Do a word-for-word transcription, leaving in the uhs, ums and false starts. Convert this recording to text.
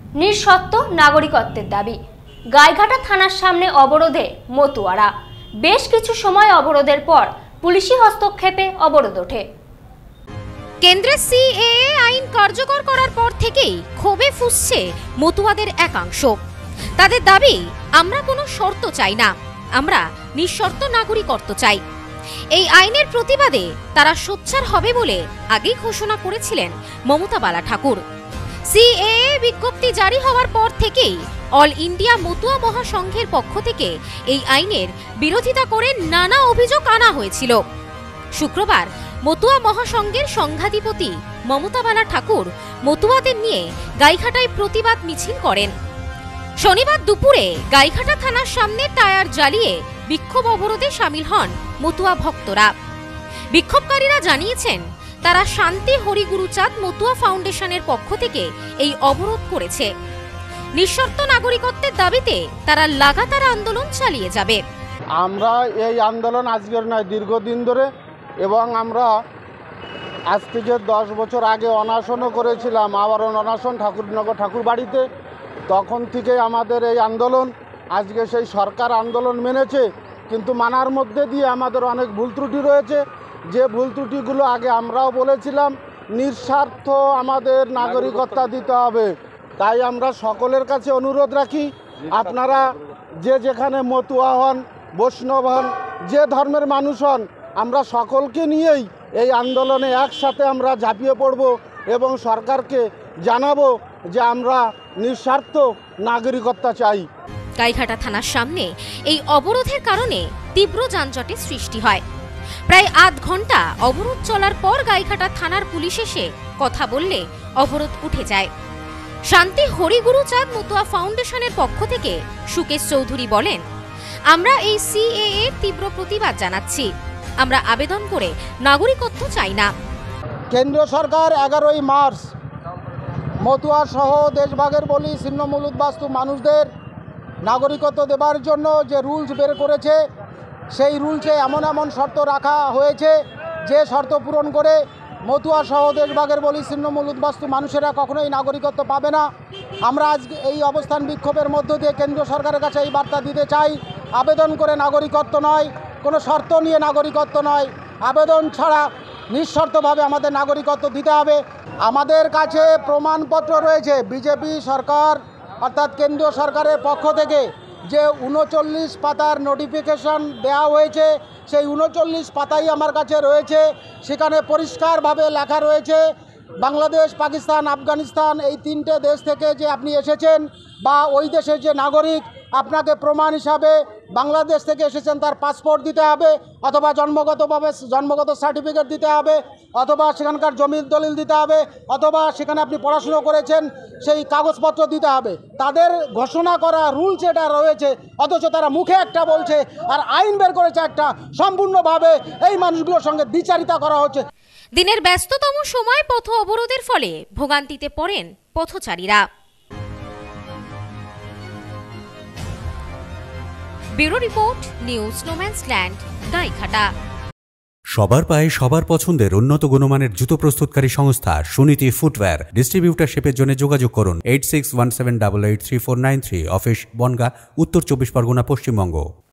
নিঃশর্ত নাগরিকত্বের দাবি। গাইঘাটা থানার সামনে অবরোধে মতুয়ারা। বেশ কিছু সময় অবরোধের পর পুলিশি হস্তক্ষেপে অবরোধ ওঠে। কেন্দ্রের সিএএ আইন কার্যকর করার পর থেকেই ক্ষোভে ফুঁসছে মতুয়াদের একাংশ। তাদের দাবি, আমরা কোনো শর্ত চাই না, আমরা নিঃশর্ত নাগরিকত্ব চাই। এই আইনের প্রতিবাদে তারা সোচ্চার হবে বলে আগেই ঘোষণা করেছিলেন মমতা বালা ঠাকুর। সিএএ বিজ্ঞপ্তি জারি হওয়ার পর থেকেই অল ইন্ডিয়া মতুয়া মহাসংঘের পক্ষ থেকে এই আইনের বিরোধিতা করে নানা অভিযোগ আনা হয়েছিল। শুক্রবার মতুয়া মহাসংঘের সংঘাধিপতি মমতা বালা ঠাকুর মতুয়াদের নিয়ে গাইঘাটায় প্রতিবাদ মিছিল করেন। শনিবার দুপুরে গাইঘাটা থানার সামনে টায়ার জ্বালিয়ে বিক্ষোভ অবরোধে সামিল হন মতুয়া ভক্তরা। বিক্ষোভকারীরা জানিয়েছেন, তারা শান্তি হরিগুরুচাঁদ মতুয়া ফাউন্ডেশনের পক্ষ থেকে এই অবরোধ করেছে। নিঃশর্ত নাগরিকত্বের দাবিতে তারা লাগাতার আন্দোলন চালিয়ে যাবে। আমরা এই আন্দোলন আজকের নয়, দীর্ঘদিন ধরে, এবং আমরা আজ থেকে দশ বছর আগে অনশনও করেছিলাম, আবার অনশন ঠাকুরনগর ঠাকুর বাড়িতে। তখন থেকে আমাদের এই আন্দোলন, আজকে সেই সরকার আন্দোলন মেনেছে, কিন্তু মানার মধ্যে দিয়ে আমাদের অনেক ভুল ত্রুটি রয়েছে। যে ভুল ত্রুটিগুলো আগে আমরাও বলেছিলাম, নিঃস্বার্থ আমাদের নাগরিকত্ব দিতে হবে। তাই আমরা সকলের কাছে অনুরোধ রাখি, আপনারা যে যেখানে মতুয়া হন, বৈষ্ণব হন, যে ধর্মের মানুষ হন, আমরা সকলকে নিয়েই এই আন্দোলনে একসাথে আমরা ঝাঁপিয়ে পড়ব এবং সরকারকে জানাবো যে আমরা নিঃস্বার্থ নাগরিকত্ব চাই। গাইঘাটা থানার সামনে এই অবরোধের কারণে তীব্র যানজটের সৃষ্টি হয়। প্রায় আধ ঘন্টা অবরোধ চলার পর গাইঘাটা থানার পুলিশ এসে কথা বললে অবরোধ উঠে যায়। শান্তি হরিগুরুচাঁদ মতুয়া ফাউন্ডেশনের পক্ষ থেকে সুকেশ চৌধুরী বলেন, আমরা এই সিএএ তীব্র প্রতিবাদ জানাচ্ছি। আমরা আবেদন করে নাগরিকত্ব চাই না। কেন্দ্র সরকার এগারোই মার্চ মতুয়া সহ দেশভাগের বলি ছিন্নমূল উদ্বাস্তু মানুষদের নাগরিকত্ব দেবার জন্য যে রুলস বের করেছে, সেই রুলসে এমন এমন শর্ত রাখা হয়েছে যে শর্ত পূরণ করে মতুয়া সহ দেশভাগের বলি ছিন্নমূল উদ্বাস্তু মানুষেরা কখনোই নাগরিকত্ব পাবে না। আমরা আজকে এই অবস্থান বিক্ষোভের মধ্য দিয়ে কেন্দ্র সরকারের কাছে এই বার্তা দিতে চাই, আবেদন করে নাগরিকত্ব নয়, কোনো শর্ত নিয়ে নাগরিকত্ব নয়, আবেদন ছাড়া নিঃশর্তভাবে আমাদের নাগরিকত্ব দিতে হবে। আমাদের কাছে প্রমাণপত্র রয়েছে, বিজেপি সরকার অর্থাৎ কেন্দ্রীয় সরকারের পক্ষ থেকে যে উনচল্লিশ পাতার নোটিফিকেশন দেওয়া হয়েছে, সেই উনচল্লিশ পাতাই আমার কাছে রয়েছে। সেখানে পরিষ্কারভাবে লেখা রয়েছে, বাংলাদেশ, পাকিস্তান, আফগানিস্তান এই তিনটে দেশ থেকে যে আপনি এসেছেন বা ওই দেশের যে নাগরিক, আপনাকে প্রমাণ হিসাবে বাংলাদেশ থেকে এসেছেন তার পাসপোর্ট দিতে হবে, অথবা জন্মগতভাবে জন্মগত সার্টিফিকেট দিতে হবে, অথবা সেখানকার জমির দলিল দিতে হবে, অথবা সেখানে আপনি পড়াশুনো করেছেন সেই কাগজপত্র দিতে হবে। তাদের ঘোষণা করা রুলস এটা রয়েছে, অথচ তারা মুখে একটা বলছে আর আইন বের করেছে একটা। সম্পূর্ণভাবে এই মানুষগুলোর সঙ্গে দ্বিচারিতা করা হচ্ছে। দিনের ব্যস্ততম সময় পথ অবরোধের ফলে ভোগান্তিতে পড়েন পথচারীরা। Bureau report, news no man's land, Gaighata. সবার পায়ে সবার পছন্দের উন্নত গুণমানের জুতো প্রস্তুতকারী সংস্থা সুনীতি ফুটওয়্যার। ডিস্ট্রিবিউটারশিপের জন্য যোগাযোগ করুন eight six one seven double eight three four nine three. Office Bangaon, Uttar Chabbish Pargana, Paschimbanga.